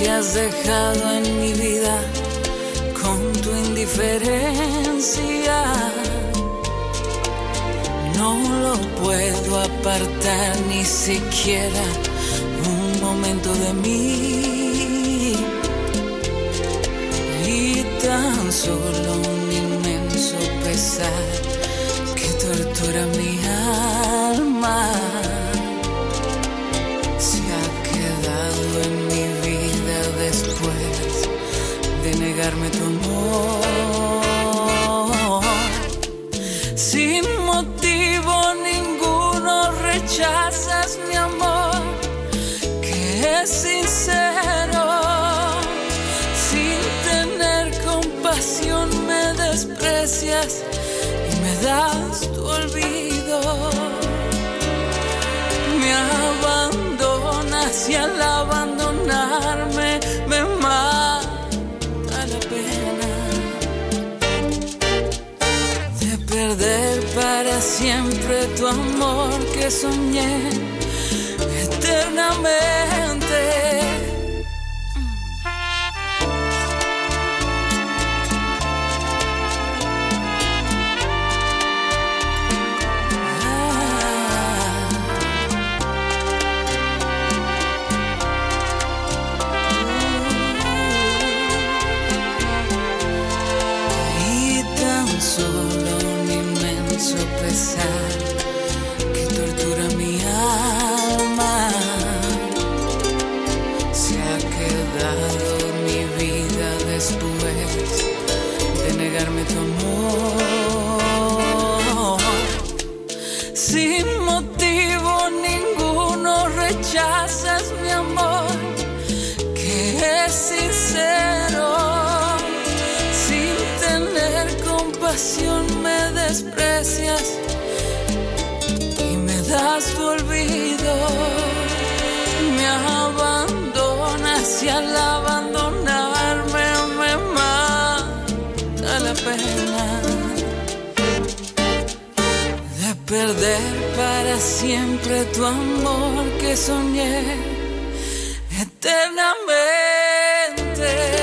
que has dejado en mi vida con tu indiferencia. No lo puedo apartar ni siquiera un momento de mí. Y tan solo un inmenso pesar que tortura mi alma se ha quedado en mi vida después de negarme tu amor. Sin motivo ninguno rechazas mi amor, que es sincero. Sin tener compasión me desprecias y me das tu olvido. Me abandonas y al abandonarme me mata la pena de perder para siempre tu amor que soñé eternamente. Que tortura mi alma se ha quedado mi vida después de negarme tu amor. Sin motivo ninguno rechazas mi amor, que es sincero. Sin tener compasión me desprecias y me das tu olvido. Me abandonas y al abandonarme me mata la pena de perder para siempre tu amor que soñé eternamente.